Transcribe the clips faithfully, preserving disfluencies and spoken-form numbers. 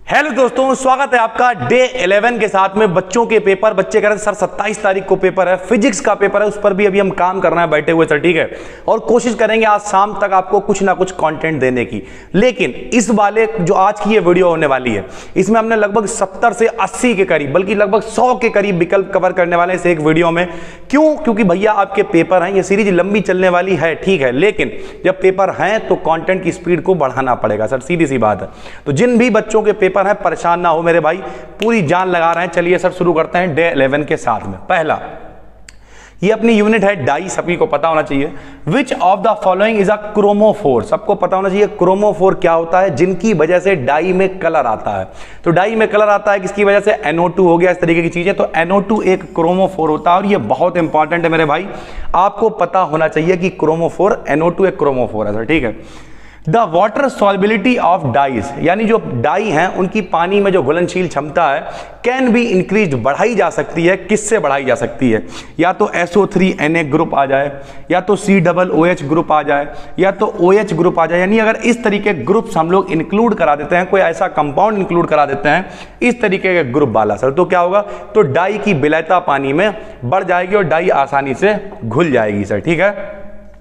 Hello दोस्तों, स्वागत है आपका डे इलेवन के साथ में। बच्चों के पेपर, बच्चे कह रहे हैं सर सत्ताईस तारीख को पेपर है, फिजिक्स का पेपर है, उस पर भी अभी हम काम करना है बैठे हुए सर, ठीक है। और कोशिश करेंगे आज शाम तक आपको कुछ ना कुछ कंटेंट देने की। लेकिन इस वाले जो आज की ये वीडियो होने वाली है, इसमें हमने लगभग सत्तर से अस्सी के करीब, बल्कि लगभग सौ के करीब विकल्प कवर करने वाले इस एक वीडियो में। क्यों? क्योंकि भैया आपके पेपर हैं, ये सीरीज लंबी चलने वाली है, ठीक है, लेकिन जब पेपर हैं तो कंटेंट की स्पीड को बढ़ाना पड़ेगा सर, सीधी सी बात है। तो जिन भी बच्चों के पेपर हैं परेशान ना हो मेरे भाई, पूरी जान लगा रहे हैं। चलिए सर शुरू करते हैं डे इलेवन के साथ में। पहला, ये अपनी यूनिट है डाई, सभी को पता होना चाहिए। Which of the following is a chromophore, सबको पता होना चाहिए क्रोमोफोर क्या होता है, जिनकी वजह से डाई में कलर आता है। तो डाई में कलर आता है किसकी वजह से? एन ओ टू हो गया, इस तरीके की चीजें। तो एन ओ टू एक क्रोमोफोर होता है और ये बहुत इंपॉर्टेंट है मेरे भाई, आपको पता होना चाहिए कि क्रोमोफोर, एन ओ टू एक क्रोमोफोर है सर, ठीक है। The water solubility of dyes, यानी जो डाई हैं उनकी पानी में जो घुलनशील क्षमता है, कैन बी इंक्रीज, बढ़ाई जा सकती है। किससे बढ़ाई जा सकती है? या तो S O three N A group आ जाए, या तो C double O H group आ जाए, या तो ओ एच ग्रुप आ जाए। यानी अगर इस तरीके के ग्रुप्स हम लोग इंक्लूड करा देते हैं, कोई ऐसा कंपाउंड इंक्लूड करा देते हैं इस तरीके के ग्रुप वाला सर, तो क्या होगा? तो डाई की विलयता पानी में बढ़ जाएगी और डाई आसानी से घुल जाएगी सर, ठीक है।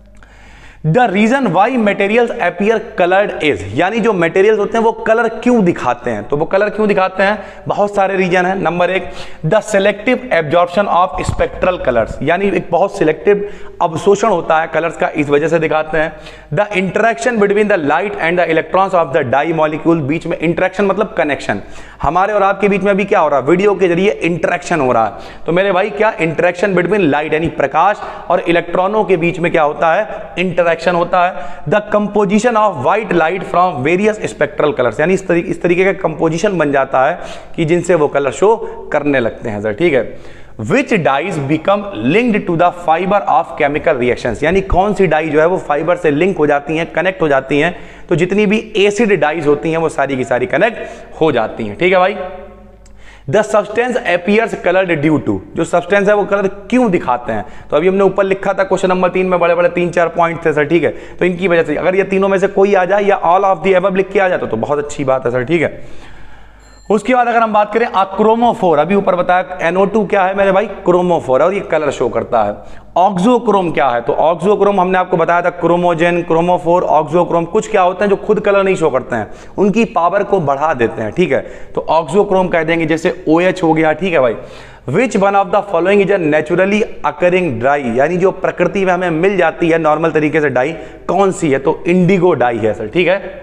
The reason why materials appear coloured is, यानी जो मटेरियल्स होते हैं वो कलर क्यों दिखाते हैं? तो वो कलर क्यों दिखाते हैं? बहुत सारे रीजन है। नंबर एक, the selective absorption of spectral colours, यानी एक बहुत सिलेक्टिव अवशोषण होता है कलर्स का, इस वजह से दिखाते हैं। The interaction between the light and the electrons of the dye molecule, बीच में इंटरेक्शन मतलब कनेक्शन, हमारे और आपके बीच में अभी क्या हो रहा है? वीडियो के जरिए इंटरेक्शन हो रहा है। तो मेरे भाई क्या इंटरेक्शन बिटवीन लाइट यानी प्रकाश और इलेक्ट्रॉनों के बीच में क्या होता है? इंटरेक्शन होता है। The composition of white light from various spectral colours, यानी इस तरीके इस तरीके का कंपोजिशन बन जाता है कि जिनसे वो कलर शो करने लगते हैं सर, ठीक है। Which dyes become linked to the fiber of chemical reactions, यानी कौन सी डाई जो है वो फाइबर से लिंक हो जाती हैं, कनेक्ट हो जाती हैं। तो जितनी भी एसिड डाइज होती हैं वो सारी की सारी कनेक्ट हो जाती हैं, ठीक है भाई। The substance appears coloured due to, जो सब्सटेंस है वो कलर क्यों दिखाते हैं? तो अभी हमने ऊपर लिखा था क्वेश्चन नंबर तीन में, बड़े बड़े तीन चार पॉइंट थे सर, ठीक है। तो इनकी वजह से, अगर ये तीनों में से कोई आ जाए या ऑल ऑफ द अबव लिख के आ जाए तो बहुत अच्छी बात है सर, ठीक है। उसके बाद अगर हम बात करें क्रोमोफोर, अभी ऊपर बताया एन ओ टू क्या है मेरे भाई? क्रोमोफोर, और ये कलर शो करता है। ऑक्सोक्रोम क्या है? तो ऑक्सोक्रोम हमने आपको बताया था, क्रोमोजेन, क्रोमोफोर, ऑक्सोक्रोम कुछ क्या होते हैं जो खुद कलर नहीं शो करते हैं, उनकी पावर को बढ़ा देते हैं, ठीक है। तो ऑक्सोक्रोम कह देंगे, जैसे ओ एच हो गया, ठीक है भाई। Which one of the following is a naturally occurring dye, यानी जो प्रकृति में हमें मिल जाती है नॉर्मल तरीके से डाई, कौन सी है? तो इंडिगो डाई है सर, ठीक है।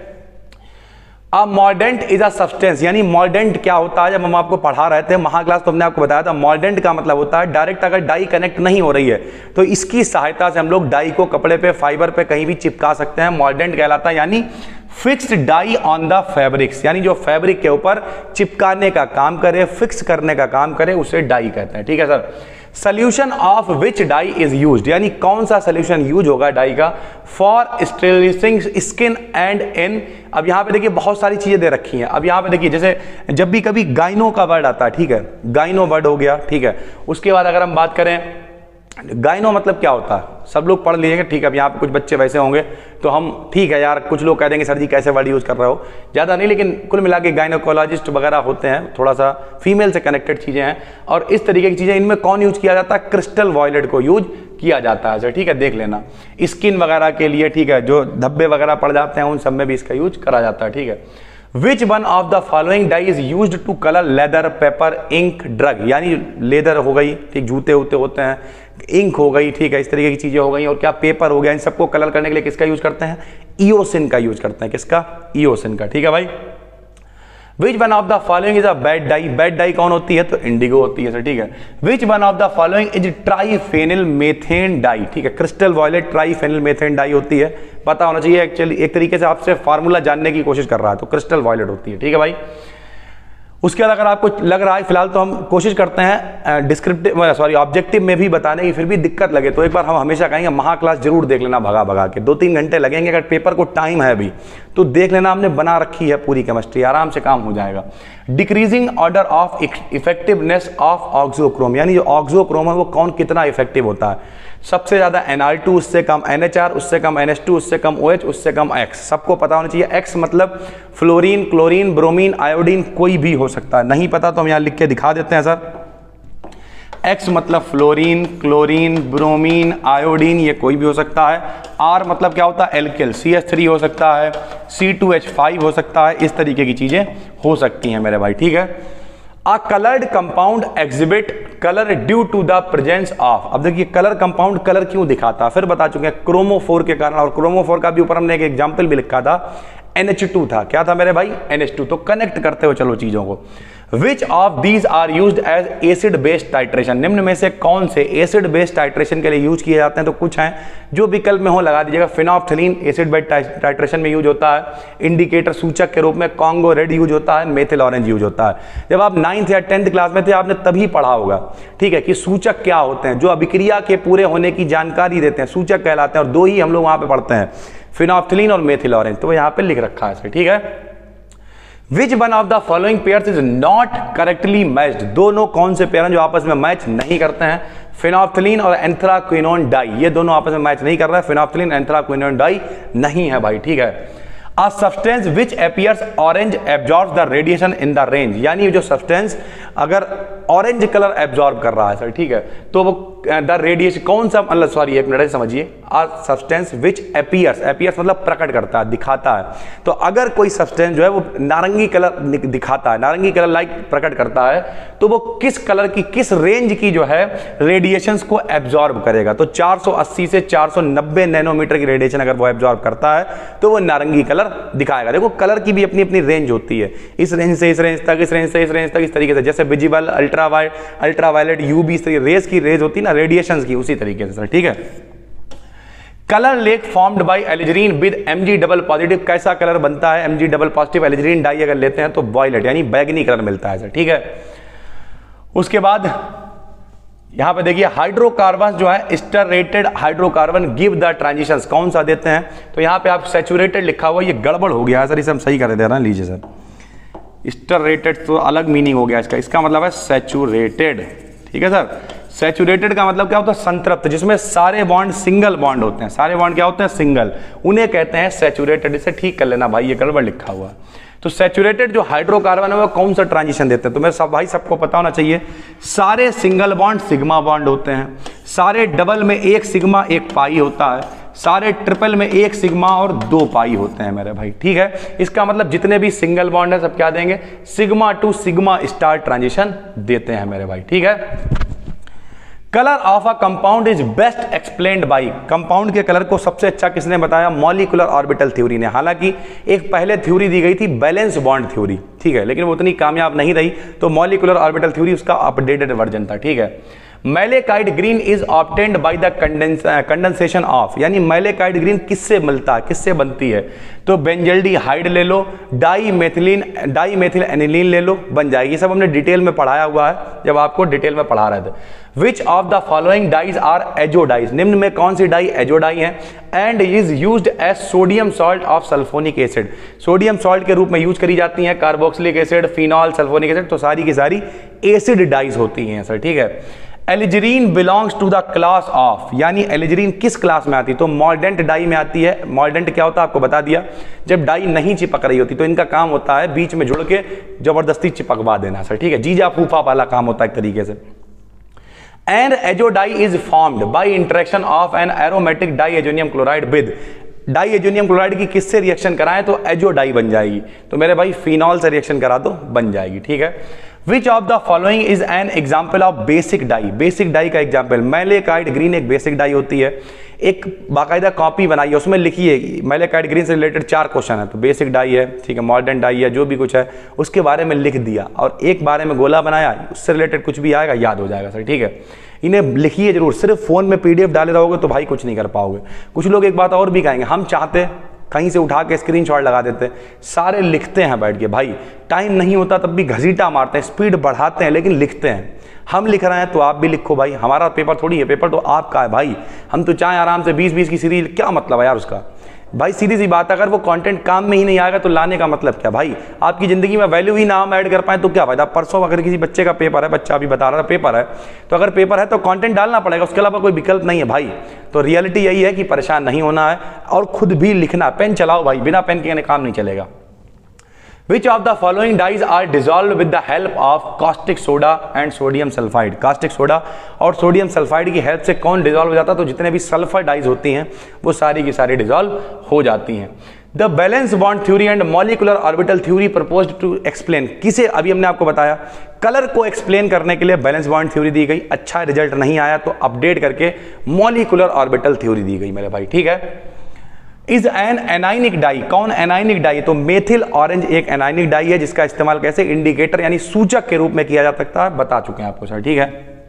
A mordant is a substance, यानी मॉर्डेंट क्या होता है? जब हम आपको पढ़ा रहे थे महा क्लास तो हमने आपको बताया था, मॉर्डेंट का मतलब होता है डायरेक्ट अगर डाई कनेक्ट नहीं हो रही है तो इसकी सहायता से हम लोग डाई को कपड़े पे, फाइबर पे कहीं भी चिपका सकते हैं, मॉर्डेंट कहलाता है। यानी fixed dye on the fabrics, यानी जो फैब्रिक के ऊपर चिपकाने का काम करे, फिक्स करने का काम करे, उसे डाई कहते हैं, ठीक है sir. Solution of which dye is used, यानी कौन सा सोल्यूशन यूज होगा डाई का? For sterilising skin and in, अब यहां पे देखिए बहुत सारी चीजें दे रखी हैं। अब यहां पे देखिए जैसे जब भी कभी गाइनो का वर्ड आता है, ठीक है, गाइनो वर्ड हो गया, ठीक है। उसके बाद अगर हम बात करें गाइनो मतलब क्या होता है, सब लोग पढ़ लीजिएगा, ठीक है। अब यहाँ पे कुछ बच्चे वैसे होंगे तो हम, ठीक है यार, कुछ लोग कह देंगे सर जी कैसे वर्ड यूज कर रहे हो, ज्यादा नहीं, लेकिन कुल मिला के गाइनोकोलॉजिस्ट वगैरह होते हैं, थोड़ा सा फीमेल से कनेक्टेड चीजें हैं और इस तरीके की चीजें। इनमें कौन यूज किया जाता है? क्रिस्टल वॉयलेट को यूज किया जाता है सर, ठीक है, देख लेना। स्किन वगैरह के लिए, ठीक है, जो धब्बे वगैरह पड़ जाते हैं उन सब में भी इसका यूज करा जाता है, ठीक है। Which one of the following dye is used to color leather, paper, ink, drug, यानी लेदर हो गई, ठीक, जूते होते होते हैं, इंक हो गई, ठीक है, इस तरीके की चीजें हो गई, और क्या पेपर हो गया, इन सबको कलर करने के लिए किसका यूज करते हैं? ईओसिन का यूज करते हैं। किसका? ईओसिन का, ठीक है भाई। Which one of the following is a bad dye, bad dye कौन होती है? तो इंडिगो होती है सर, ठीक है। Which one of the following is triphenyl methane dye, ठीक है, crystal violet triphenyl methane dye होती है, पता होना चाहिए। एक्चुअली एक तरीके से आपसे फार्मूला जानने की कोशिश कर रहा है तो क्रिस्टल वॉयलेट होती है, ठीक है भाई। उसके बाद अगर आपको लग रहा है, फिलहाल तो हम कोशिश करते हैं डिस्क्रिप्टिव सॉरी ऑब्जेक्टिव में भी बताने की, फिर भी दिक्कत लगे तो एक बार हम हमेशा कहेंगे महा क्लास जरूर देख लेना, भगा भगा के दो तीन घंटे लगेंगे। अगर पेपर को टाइम है अभी तो देख लेना, हमने बना रखी है पूरी केमिस्ट्री, आराम से काम हो जाएगा। Decreasing order of effectiveness of auxochrome, यानी जो ऑक्सोक्रोम है वो कौन कितना इफेक्टिव होता है, सबसे ज्यादा एन आर टू, उससे कम एन एच आर, उससे कम एन एच टू, उससे कम ओ एच, उससे कम X। सबको पता होना चाहिए। X मतलब फ्लोरीन, क्लोरीन, ब्रोमीन, आयोडीन, कोई भी हो सकता है। नहीं पता तो हम यहां लिख के दिखा देते हैं सर। X मतलब फ्लोरीन, क्लोरीन, ब्रोमीन, आयोडीन, ये कोई भी हो सकता है। R मतलब क्या होता है, एल्किल, सी एच थ्री हो सकता है, सी टू एच फाइव हो सकता है, इस तरीके की चीजें हो सकती हैं मेरे भाई, ठीक है। A colored compound exhibit color due to the presence of, अब देखिए कलर कंपाउंड कलर क्यों दिखाता है, फिर बता चुके हैं, क्रोमोफोर के कारण। और क्रोमोफोर का भी ऊपर हमने एक एग्जांपल भी लिखा था, एन एच टू था। क्या था मेरे भाई, एन एच टू। तो कनेक्ट करते हो चलो चीजों को। Which of these are used as acid base titration, निम्न में से कौन से एसिड बेस टाइट्रेशन के लिए यूज किए जाते हैं, तो कुछ हैं जो विकल्प में हो लगा दीजिएगा। फिनोल्फथलीन एसिड बेस टाइट्रेशन में यूज होता है, इंडिकेटर सूचक के रूप में कॉन्गो रेड यूज होता है, मेथिल ऑरेंज यूज होता है। जब आप नाइन्थ या टेंथ क्लास में थे आपने तभी पढ़ा होगा, ठीक है, कि सूचक क्या होते हैं, जो अभिक्रिया के पूरे होने की जानकारी देते हैं, सूचक कहलाते हैं। और दो ही हम लोग वहां पे पढ़ते हैं, फिनोल्फथलीन और मेथिल ऑरेंज, तो यहाँ पे लिख रखा है, ठीक है। Which one of the following pairs is not correctly matched, दोनों कौन से पेयर हैं जो आपस में मैच नहीं करते हैं। फिनोल्फथलीन और एंथ्राक्विनोन डाई, ये दोनों आपस में मैच नहीं कर रहा है, फिनोल्फथलीन एंथ्राक्विनोन डाई नहीं है भाई, ठीक है। A substance which appears orange absorbs the radiation in the range, यानी जो सब्सटेंस अगर ऑरेंज कलर एब्जॉर्ब कर रहा है सर, ठीक है, तो वो द रेडिएशन कौन सा, मतलब सॉरी एक मिनट समझिए, a substance which appears, appears मतलब प्रकट करता है, दिखाता है। तो अगर कोई सब्सटेंस जो है वो नारंगी कलर दिखाता है, नारंगी कलर लाइक प्रकट करता है, तो वो किस कलर की, किस रेंज की जो है रेडिएशंस को एब्जॉर्ब करेगा। तो चार सौ अस्सी से चार सौ नब्बे नैनोमीटर की रेडिएशन अगर वो एब्जॉर्ब करता है तो वो नारंगी कलर दिखाएगा। देखो कलर की भी अपनी अपनी रेंज होती है, इस रेंज से इस रेंज तक, इस रेंज से इस रेंज तक, इस तरीके से। जैसे विजिबल, अल्ट्रावायलेट, अल्ट्रावायलेट, यूवी, इस तरीके रेज की रेंज होती है ना, रेडिएशंस की, उसी तरीके से सर, ठीक है। Colour lake formed by alizarin with MG double positive, कैसा कलर बनता है, MG double positive alizarin dye अगर लेते हैं तो वॉयलेट यानी बैगनी कलर मिलता है सर, ठीक है। उसके बाद यहां पे देखिए हाइड्रोकार्बन जो है saturated hydrocarbon give the transitions, कौन सा देते हैं, तो यहां पे आप सैचुरेटेड लिखा हुआ, ये गड़बड़ हो गया है सर, इसे हम सही कर दे रहे हैं, लीजिए सर। स्टरेटेड तो अलग मीनिंग हो गया इसका, इसका मतलब है सैचुरेटेड, ठीक है सर। सैचुरेटेड का मतलब क्या होता है, संतृप्त, जिसमें सारे बॉन्ड सिंगल बॉन्ड होते हैं, सारे बॉन्ड क्या होते हैं, सिंगल, उन्हें कहते हैं सैचुरेटेड। इसे ठीक कर लेना भाई, ये गड़बड़ लिखा हुआ। तो सैचुरेटेड जो हाइड्रोकार्बन है वो कौन सा ट्रांजिशन देते हैं, तो मेरे सब भाई सबको पता होना चाहिए, सारे सिंगल बॉन्ड सिग्मा बॉन्ड होते हैं, सारे डबल में एक सिग्मा एक पाई होता है, सारे ट्रिपल में एक सिग्मा और दो पाई होते हैं मेरे भाई, ठीक है। इसका मतलब जितने भी सिंगल बॉन्ड है सब क्या देंगे, sigma to sigma star transition देते हैं मेरे भाई, ठीक है। Colour of a compound is best explained by, compound के कलर को सबसे अच्छा किसने बताया, मॉलिक्यूलर ऑर्बिटल थ्योरी ने। हालांकि एक पहले थ्योरी दी गई थी बैलेंस बॉन्ड थ्योरी, ठीक है, लेकिन वो उतनी कामयाब नहीं रही, तो मॉलिक्यूलर ऑर्बिटल थ्योरी उसका अपडेटेड वर्जन था, ठीक है। Malachite green is obtained by the condensation of, यानी मैलेकाइट ग्रीन किससे मिलता है, किससे बनती है, तो बेंजल्डिहाइड ले लो, dimethylene dimethylaniline ले लो, बन जाएगी। सब हमने डिटेल में पढ़ाया हुआ है जब आपको डिटेल में पढ़ा रहे थे। Which of the following dyes are azo dyes, निम्न में कौन सी डाई एजोडाई है, and is used as sodium salt of sulphonic acid, sodium salt के रूप में यूज करी जाती हैं, carboxylic acid, phenol, sulphonic acid, तो सारी की सारी एसिड डाइज होती हैं सर, ठीक है। Alizarin belongs to the class of, यानी एलिजरीन किस क्लास में आती है, तो मॉर्डेंट डाई में आती है। मॉर्डेंट क्या होता है आपको बता दिया, जब डाई नहीं चिपक रही होती तो इनका काम होता है बीच में जुड़ के जबरदस्ती चिपकवा देना सर, ठीक है, जीजा फूफा वाला काम होता है एक तरीके से। And azo dye is formed by interaction of an aromatic diazonium chloride with, diazonium chloride की किससे रिएक्शन कराएं तो एजोडाई बन जाएगी, तो मेरे भाई फिनॉल से रिएक्शन करा दो बन जाएगी, ठीक है। Which of the following is an example of basic dye, basic dye का एग्जाम्पल, मैलेकाइट ग्रीन एक बेसिक डाई होती है, एक बाकायदा कॉपी बनाई है, उसमें लिखिए मैलेकाइट ग्रीन से रिलेटेड चार क्वेश्चन है, तो बेसिक डाई है, ठीक है, मॉडर्न डाई है, जो भी कुछ है उसके बारे में लिख दिया, और एक बारे में गोला बनाया, उससे रिलेटेड कुछ भी आएगा याद हो जाएगा सर, ठीक है। इन्हें लिखिए जरूर, सिर्फ फोन में पीडीएफ डाले रहोगे तो भाई कुछ नहीं कर पाओगे। कुछ लोग एक बात और भी कहेंगे, हम चाहते कहीं से उठा के स्क्रीनशॉट लगा देते, सारे लिखते हैं बैठ के, भाई टाइम नहीं होता तब भी घसीटा मारते हैं, स्पीड बढ़ाते हैं, लेकिन लिखते हैं। हम लिख रहे हैं तो आप भी लिखो भाई, हमारा पेपर थोड़ी है, पेपर तो आपका है भाई। हम तो चाहे आराम से बीस बीस की सीरीज, क्या मतलब है यार उसका, भाई सीधी सी बात, अगर वो कंटेंट काम में ही नहीं आएगा तो लाने का मतलब क्या भाई? आपकी जिंदगी में वैल्यू ही ना हम ऐड कर पाए तो क्या फायदा? परसों अगर किसी बच्चे का पेपर है, बच्चा अभी बता रहा था पेपर है, तो अगर पेपर है तो कंटेंट डालना पड़ेगा, उसके अलावा कोई विकल्प नहीं है भाई। तो रियलिटी यही है कि परेशान नहीं होना है और खुद भी लिखना, पेन चलाओ भाई, बिना पेन के काम नहीं चलेगा। Which of the following dyes are dissolved with the help of caustic soda and sodium sulfide? Caustic soda और सोडियम सल्फाइड की हेल्प से कौन डिजॉल्व हो जाता है? तो जितने भी सल्फर डाइज होती हैं वो सारी की सारी डिजॉल्व हो जाती हैं। The valence bond theory and molecular orbital theory proposed to explain, किसे अभी हमने आपको बताया कलर को एक्सप्लेन करने के लिए बैलेंस बॉन्ड थ्योरी दी गई, अच्छा रिजल्ट नहीं आया तो अपडेट करके मॉलिकुलर ऑर्बिटल थ्योरी दी गई मेरे भाई, ठीक है। इज एन एनाइनिक डाई, कौन एनाइनिक डाई? तो मेथिल ऑरेंज एक एनाइनिक डाई है जिसका इस्तेमाल कैसे? इंडिकेटर यानी सूचक के रूप में किया जा सकता है, बता चुके हैं आपको सर, ठीक है।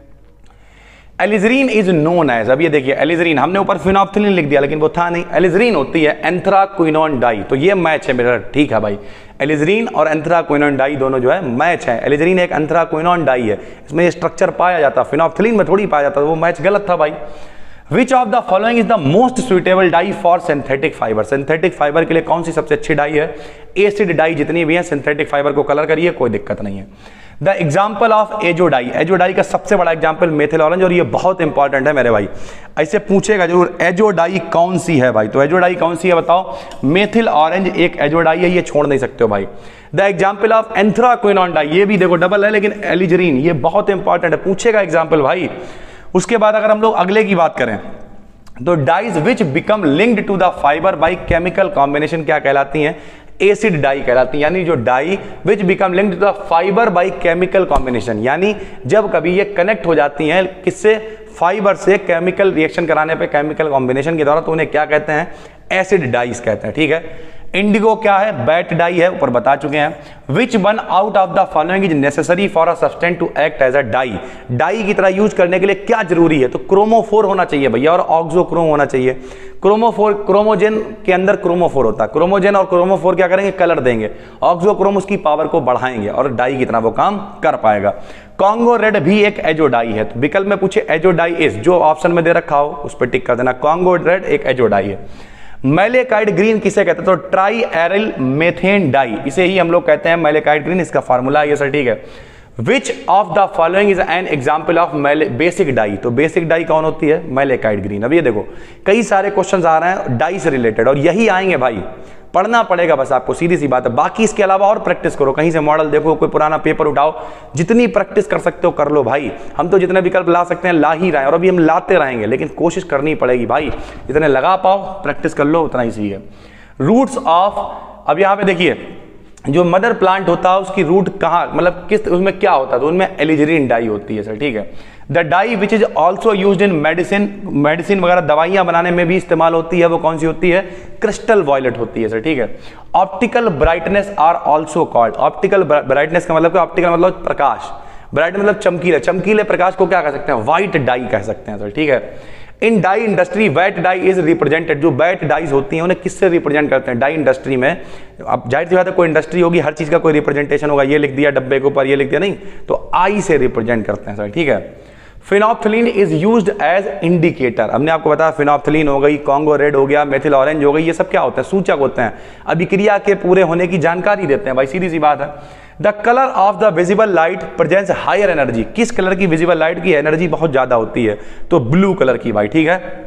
एलिजरीन इज नोन एज, अब ये देखिए एलिजरीन, हमने ऊपर फिनोप्थिलीन लिख दिया लेकिन वो था नहीं, एलिजरीन होती है एंथ्राक्विनोन डाई, तो ये मैच है मेरा, ठीक है भाई। एलिजरीन और एंथ्राक्विनोन डाई दोनों जो है मैच है। एलिजरीन एक एंथ्राक्विनोन डाई है, इसमें स्ट्रक्चर पाया जाता, फिनोप्थिलीन में थोड़ी पाया जाता, वो मैच गलत था भाई। Which of the following is the most suitable dye for synthetic fiber? Synthetic fibre के लिए कौन सी सबसे अच्छी डाई है? एसिड डाई जितनी भी है सिंथेटिक फाइबर को कलर करिए, कोई दिक्कत नहीं है। The example of azo dye, azo dye का सबसे बड़ा एग्जाम्पल मेथिल ऑरेंज, और ये बहुत इंपॉर्टेंट है मेरे भाई, ऐसे पूछेगा जरूर, एजो डाई कौन सी है भाई? तो एजो डाई कौन सी है बताओ? मेथिल ऑरेंज एक एजो डाई है, ये छोड़ नहीं सकते हो भाई। The example of anthraquinone dye, ये भी देखो डबल है लेकिन एलिजरीन, ये बहुत इंपॉर्टेंट है, पूछेगा एग्जाम्पल भाई। उसके बाद अगर हम लोग अगले की बात करें तो dyes which become linked to the fibre by chemical combination क्या कहलाती हैं? एसिड डाई कहलाती है, यानी जो dye which become linked to the fibre by chemical combination, यानी जब कभी ये कनेक्ट हो जाती हैं किससे? फाइबर से, केमिकल रिएक्शन कराने पे केमिकल कॉम्बिनेशन के द्वारा, तो उन्हें क्या कहते हैं? एसिड डाइज कहते हैं, ठीक है। इंडिगो क्या है? बैट डाई है, ऊपर बता चुके हैं। Which one out of the following is necessary for a substance to act as a dye, dye की तरह यूज करने के लिए क्या जरूरी है? तो क्रोमोफोर होना चाहिए भैया और ऑक्सोक्रोम होना चाहिए। क्रोमोफोर, क्रोमोजेन के अंदर क्रोमोफोर होता है, क्रोमोजेन और क्रोमोफोर क्या करेंगे? कलर देंगे, ऑक्सोक्रोम उसकी पावर को बढ़ाएंगे और डाई की तरह वो काम कर पाएगा। कॉन्गो रेड भी एक एजो डाई है, तो विकल्प में पूछे एजो डाई इज, जो ऑप्शन में दे रखा हो उस पर टिक कर देना, कॉन्गो रेड एक एजो डाई है। मैलेकाइड ग्रीन किसे कहते हैं? तो ट्राई एरिल मेथेन डाई, इसे ही हम लोग कहते हैं मैलेकाइड ग्रीन, इसका फार्मूला ये सर, ठीक है। Which of the following is an example of basic dye, तो बेसिक डाई कौन होती है? Malachite green. अब ये देखो कई सारे क्वेश्चंस आ रहे हैं डाई से रिलेटेड और यही आएंगे भाई, पढ़ना पड़ेगा बस आपको, सीधी सी बात है। बाकी इसके अलावा और प्रैक्टिस करो, कहीं से मॉडल देखो, कोई पुराना पेपर उठाओ, जितनी प्रैक्टिस कर सकते हो कर लो भाई। हम तो जितने विकल्प ला सकते हैं ला ही रहे हैं और अभी हम लाते रहेंगे, लेकिन कोशिश करनी पड़ेगी भाई, जितने लगा पाओ प्रैक्टिस कर लो, उतना ही सही है। रूट्स ऑफ, अब यहाँ पे देखिए जो मदर प्लांट होता है उसकी रूट कहाँ, मतलब किस, उसमें क्या होता है? तो उनमें एलिजरीन डाई होती है सर, ठीक है। The dye which is also used in medicine, medicine वगैरह दवाइयां बनाने में भी इस्तेमाल होती है, वो कौन सी होती है? क्रिस्टल वॉयलेट होती है सर, ठीक है। Optical brightness are also called, optical brightness का मतलब, ऑप्टिकल मतलब प्रकाश, ब्राइट मतलब चमकीले, चमकीले प्रकाश को क्या कह सकते हैं? व्हाइट डाई कह सकते हैं सर, ठीक है। In dye industry wet dye is represented, जो वेट डाइज होती हैं उन्हें किससे रिप्रेजेंट करते हैं? डाई इंडस्ट्री में, अब जाहिर सी बात है कोई इंडस्ट्री होगी, हर चीज का कोई रिप्रेजेंटेशन होगा, ये लिख दिया डब्बे के ऊपर, ये लिख दिया, नहीं, तो आई से रिप्रेजेंट करते हैं सर, ठीक है। Phenolphthalein is used as indicator, हमने आपको बताया फिनोप्थिलीन हो गई, कॉन्गो रेड हो गया, मेथिल ऑरेंज हो गई, ये सब क्या होते हैं? सूचक होते हैं, अभिक्रिया के पूरे होने की जानकारी देते हैं भाई, सीधी सी बात है। The colour of the visible light presents higher energy, किस कलर की विजिबल लाइट की एनर्जी बहुत ज्यादा होती है? तो ब्लू कलर की भाई, ठीक है।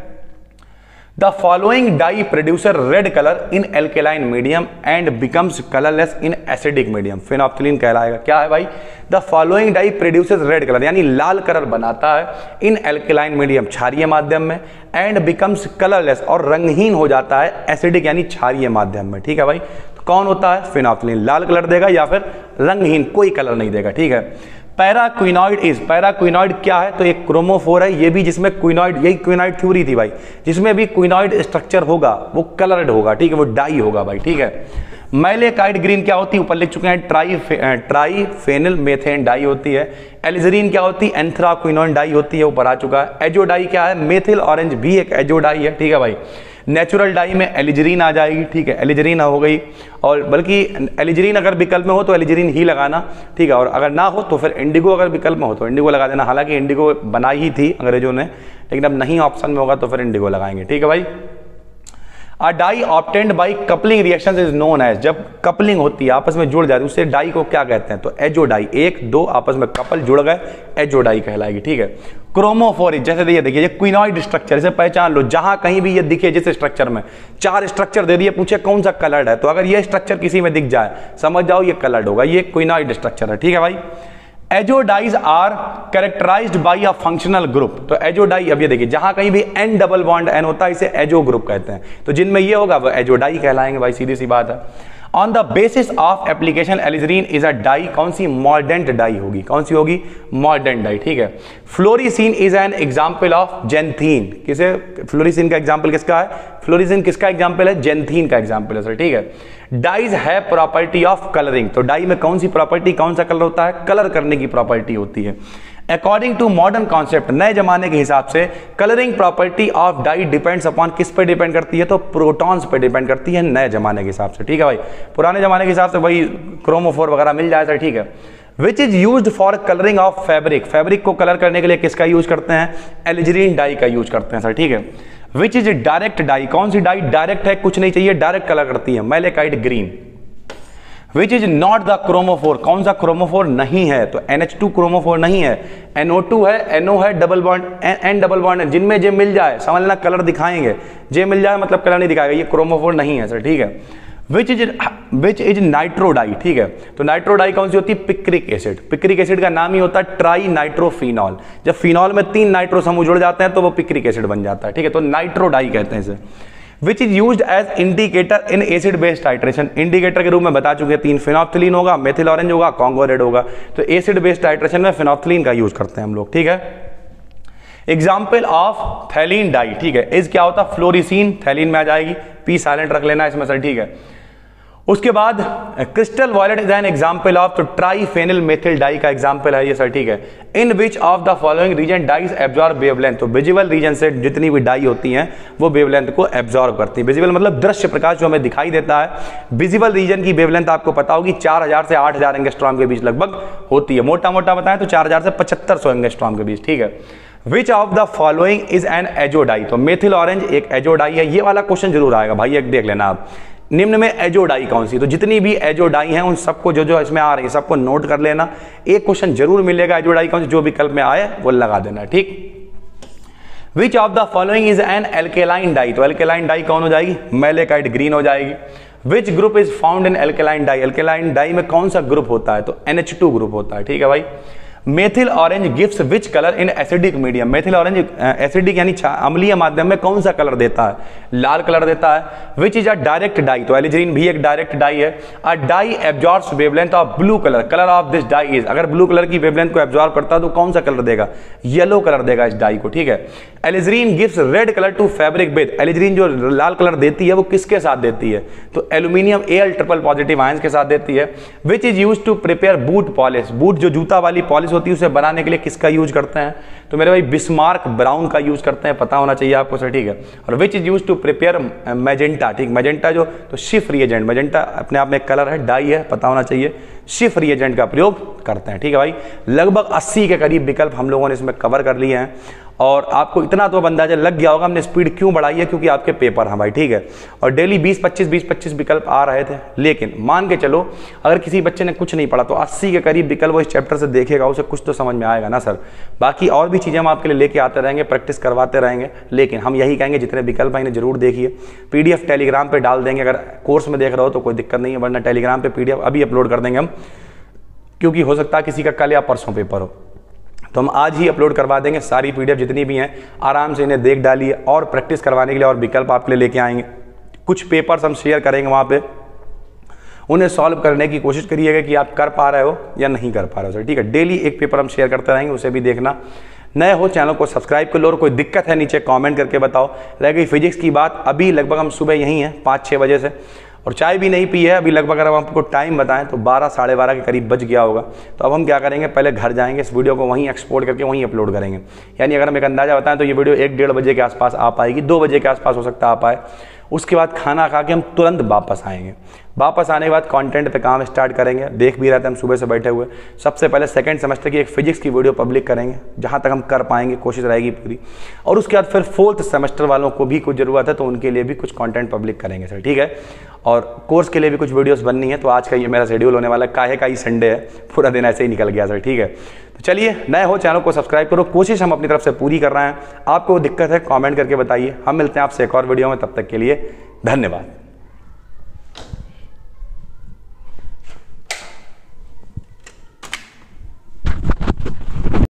The following dye producer red colour in alkaline medium and becomes colourless in acidic medium, phenolphthalein कहलाएगा, क्या है भाई? The following dye producer red colour, यानी लाल कलर बनाता है इन एल्केलाइन मीडियम, क्षारीय माध्यम में, एंड बिकम्स कलरलेस और रंगहीन हो जाता है एसिडिक यानी क्षारीय माध्यम में, ठीक है भाई। तो कौन होता है? फिनोप्थिलीन, लाल कलर देगा या फिर रंगहीन, कोई कलर नहीं देगा, ठीक है। पैराक्विनॉइड इज, पैराक्विनॉइड क्या है? तो एक क्रोमोफोर है, ये भी जिसमें क्विनॉइड, यही क्विनॉइड थ्योरी थी भाई, जिसमें भी क्विनॉइड स्ट्रक्चर होगा वो कलर्ड होगा, ठीक है, वो डाई होगा भाई, ठीक है। मैलेकाइड ग्रीन क्या होती है? ऊपर लिख चुके हैं, tri triphenylmethane dye होती है। एलिजरीन क्या होती है? एंथ्राक्विनोन डाई होती है, ऊपर आ चुका है। एजो डाई क्या है? मेथिल ऑरेंज भी एक एजो डाई है, ठीक है भाई। नेचुरल डाई में एलिजरीन आ जाएगी, ठीक है, एलिजरीन हो गई, और बल्कि एलिजरीन अगर विकल्प में हो तो एलिजरीन ही लगाना, ठीक है, और अगर ना हो तो फिर इंडिगो, अगर विकल्प में हो तो इंडिगो लगा देना। हालांकि इंडिगो बनाई ही थी अंग्रेजों ने, लेकिन अब नहीं ऑप्शन में होगा तो फिर इंडिगो लगाएंगे, ठीक है भाई। A dye obtained by coupling reaction is known as, जब कपलिंग होती है आपस में जुड़ जाती है उसे डाई को क्या कहते हैं, तो एजो डाई, एक दो आपस में कपल जुड़ गए एजो डाई कहलाएगी, ठीक है। क्रोमोफोरिक, जैसे ये देखिए ये क्विनॉइड स्ट्रक्चर, इसे पहचान लो, जहां कहीं भी ये दिखे जिस स्ट्रक्चर में, चार स्ट्रक्चर दे दिए, पूछे कौन सा कलर्ड है, तो अगर ये स्ट्रक्चर किसी में दिख जाए समझ जाओ ये कलर्ड होगा, ये क्विनॉइड स्ट्रक्चर है, ठीक है भाई। Azo dyes are characterised by a functional group, तो एजोडाई, अब ये देखिए जहां कहीं भी एन डबल बॉन्ड एन होता है इसे एजो ग्रुप कहते हैं, तो जिनमें ये होगा वो एजोडाई कहलाएंगे भाई, सीधी सी बात है। On the basis of application alizarin is a dye, कौन सी, मॉर्डेंट डाई होगी, कौन सी होगी, मॉर्डेंट डाई, ठीक है। Fluorescein is an example of xanthene, किसे, फ्लोरिसिन का एग्जाम्पल किसका है, फ्लोरिसिन किसका एग्जाम्पल है, जेंथीन का एग्जाम्पल है सर, ठीक है। डाइज है प्रॉपर्टी ऑफ कलरिंग, तो डाई में कौन सी प्रॉपर्टी, कौन सा कलर होता है, कलर करने की प्रॉपर्टी होती है। अकॉर्डिंग टू मॉडर्न कॉन्सेप्ट, नए जमाने के हिसाब से colouring property of dye depends upon, किस पे डिपेंड करती है, तो प्रोटॉन्स पे डिपेंड करती है नए जमाने के हिसाब से, ठीक है भाई। पुराने जमाने के हिसाब से वही क्रोमोफोर वगैरह मिल जाए सर, ठीक है। Which is used for colouring of fabric, fabric को कलर करने के लिए किसका यूज करते हैं, एलिजरीन डाई का यूज करते हैं सर, ठीक है। विच इज डायरेक्ट डाई, कौन सी डाई डायरेक्ट है, कुछ नहीं चाहिए, डायरेक्ट कलर करती है, malachite green. Which is not the chromophore, कौन सा क्रोमोफोर नहीं है, तो एन एच टू क्रोमोफोर नहीं है, एन ओ टू है, एन ओ है, double bond, N double bond है, जिनमें जे मिल जाए समझ लेना कलर दिखाएंगे, जे मिल जाए मतलब कलर नहीं दिखाएगा, ये क्रोमोफोर नहीं है सर, ठीक है। विच इज विच इज नाइट्रोडाई, ठीक है, तो नाइट्रोडाई कौन सी होती है, पिक्रिक एसिड, पिक्रिक एसिड का नाम ही होता है ट्राई नाइट्रोफिनॉल, जब फिनॉल में तीन नाइट्रो समूह जुड़ जाते हैं तो वो पिक्रिक एसिड बन जाता है, ठीक है, तो नाइट्रोडाई कहते हैं इसे। Which is used as indicator in acid based titration, indicator के रूप में बता चुके हैं, तीन फिनोप्थिलीन होगा, मेथिल ऑरेंज होगा, कॉन्गो रेड होगा, तो एसिड बेस्ड टाइट्रेशन में फिनोप्थिलीन का यूज करते हैं हम लोग, ठीक है। एग्जाम्पल ऑफ थैलीन डाई, ठीक है, इस क्या होता है, फ्लोरिसिन, थैलीन में आ जाएगी, पी साइलेंट रख लेना इसमें सर, ठीक है। उसके बाद crystal violet is an example of, तो ट्राईफेनिल मेथिल डाई का एग्जाम्पल है ये सर, ठीक है। In which of the following region dyes absorb wavelength, तो विजुअल रीजन से जितनी भी डाई होती हैं वो वेवलेंथ को एब्जॉर्ब करती है, विजुअल मतलब दृश्य प्रकाश जो हमें दिखाई देता है, विजुअल रीजन की वेवलेंथ आपको पता होगी चार हजार से आठ हजार एंगस्ट्रॉम के बीच लगभग होती है, मोटा मोटा बताएं तो चार हजार से पचहत्तर सौ एंगस्ट्रॉम के बीच, ठीक है। Which of the following is an azo dye, तो मेथिल ऑरेंज एक एजोडाई है, ये वाला क्वेश्चन जरूर आएगा भाई, एक देख लेना आप, निम्न में एजोडाई कौन सी, तो जितनी भी एजोडाई हैं उन सबको जो जो इसमें आ रही है सबको नोट कर लेना, एक क्वेश्चन जरूर मिलेगा एजोडाई कौन सी, जो विकल्प में आए वो लगा देना, ठीक। Which of the following is an alkaline dye, तो एल्केलाइन डाई कौन हो जाएगी, मैलेकाइट ग्रीन हो जाएगी। Which group is found in alkaline dye, alkaline dye में कौन सा ग्रुप होता है, तो एन एच टू ग्रुप होता है, ठीक है भाई। Methyl orange gives which colour in acidic medium, methyl orange acidic यानी अम्लीय माध्यम में कौन सा कलर देता है, लाल कलर देता है। Which is a direct dye, तो एलिजरीन भी एक डायरेक्ट डाई है। A dye absorbs wavelength of blue colour, colour of this dye is, अगर ब्लू कलर की वेवलेंथ को एब्जॉर्ब करता है तो कौन सा कलर देगा, येलो कलर देगा इस डाई को, ठीक है। Alizarin gives red colour to fabric bed, alizarin जो लाल कलर देती है वो किसके साथ देती है, तो aluminium Al triple positive ions के साथ देती है। Which is used to prepare boot polish, boot जो जूता वाली पॉलिश होती है उसे बनाने के लिए किसका यूज करते हैं, तो मेरे भाई बिस्मार्क ब्राउन का यूज करते हैं, पता होना चाहिए आपको सर, ठीक है। और which is use to prepare magenta, ठीक, मैजेंटा जो, तो शिफ रिएजेंट, मैजेंटा अपने आप में एक कलर है, डाई है, पता होना चाहिए, शिफ रिएजेंट का प्रयोग करते हैं, ठीक है भाई। लगभग अस्सी के करीब विकल्प हम लोगों ने इसमें कवर कर लिए हैं, और आपको इतना तो अंदाजा लग गया होगा हमने स्पीड क्यों बढ़ाई है, क्योंकि आपके पेपर हैं भाई, ठीक है। और डेली बीस पच्चीस बीस पच्चीस विकल्प आ रहे थे, लेकिन मान के चलो अगर किसी बच्चे ने कुछ नहीं पढ़ा तो अस्सी के करीब विकल्प वो इस चैप्टर से देखेगा, उसे कुछ तो समझ में आएगा ना सर। बाकी और भी चीज़ें हम आपके लिए लेके आते रहेंगे, प्रैक्टिस करवाते रहेंगे, लेकिन हम यही कहेंगे जितने विकल्प हैं इन्हें जरूर देखिए। पीडीएफ टेलीग्राम पर डाल देंगे, अगर कोर्स में देख रहे हो तो कोई दिक्कत नहीं है, वरना टेलीग्राम पर पीडीएफ अभी अपलोड कर देंगे हम, क्योंकि हो सकता है किसी का कल या परसों पेपर हो, तो हम आज ही अपलोड करवा देंगे सारी पीडीएफ जितनी भी हैं, आराम से इन्हें देख डालिए, और प्रैक्टिस करवाने के लिए और विकल्प आपके लिए लेके आएंगे। कुछ पेपर्स हम शेयर करेंगे वहाँ पे, उन्हें सॉल्व करने की कोशिश करिएगा कि आप कर पा रहे हो या नहीं कर पा रहे हो सर, ठीक है। डेली एक पेपर हम शेयर करते रहेंगे, उसे भी देखना। नए हो चैनल को सब्सक्राइब कर लो, और कोई दिक्कत है नीचे कमेंट करके बताओ। रह गई फिजिक्स की बात, अभी लगभग हम सुबह यहीं हैं पाँच छः बजे से, और चाय भी नहीं पी है अभी, लगभग अगर हम आपको टाइम बताएं तो बारह साढ़े बारह के करीब बज गया होगा। तो अब हम क्या करेंगे, पहले घर जाएंगे, इस वीडियो को वहीं एक्सपोर्ट करके वहीं अपलोड करेंगे। यानी अगर हम एक अंदाजा बताएं तो ये वीडियो एक डेढ़ बजे के आसपास आ पाएगी, दो बजे के आसपास हो सकता है आ पाए। उसके बाद खाना खा के हम तुरंत वापस आएंगे, वापस आने के बाद कंटेंट पे काम स्टार्ट करेंगे। देख भी रहे थे हम सुबह से बैठे हुए। सबसे पहले सेकंड सेमेस्टर की एक फिजिक्स की वीडियो पब्लिक करेंगे, जहां तक हम कर पाएंगे, कोशिश रहेगी पूरी। और उसके बाद फिर फोर्थ सेमेस्टर वालों को भी कुछ जरूरत है, तो उनके लिए भी कुछ कंटेंट पब्लिक करेंगे सर, ठीक है। और कोर्स के लिए भी कुछ वीडियोस बननी है। तो आज का ये मेरा शेड्यूल होने वाला है, काहे का ही संडे है, पूरा दिन ऐसे ही निकल गया सर, ठीक है। तो चलिए, नए हो चैनल को सब्सक्राइब करो, कोशिश हम अपनी तरफ से पूरी कर रहे हैं। आपको दिक्कत है कमेंट करके बताइए। हम मिलते हैं आपसे एक और वीडियो में, तब तक के लिए धन्यवाद।